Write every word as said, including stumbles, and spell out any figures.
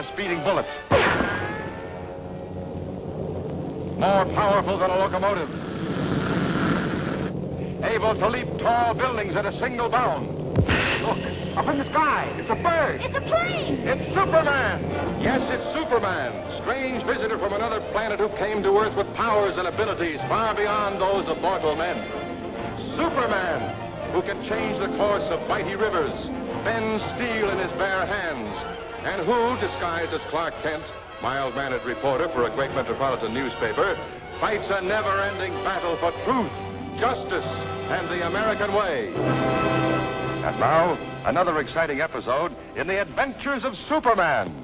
a speeding bullet. More powerful than a locomotive. Able to leap tall buildings at a single bound. Look, up in the sky. It's a bird. It's a plane. It's Superman. Yes, it's Superman. Strange visitor from another planet who came to Earth with powers and abilities far beyond those of mortal men. Superman, who can change the course of mighty rivers, bend steel in his bare hands, and who, disguised as Clark Kent, mild-mannered reporter for a great metropolitan newspaper, fights a never-ending battle for truth, justice, and the American way. And now, another exciting episode in the adventures of Superman.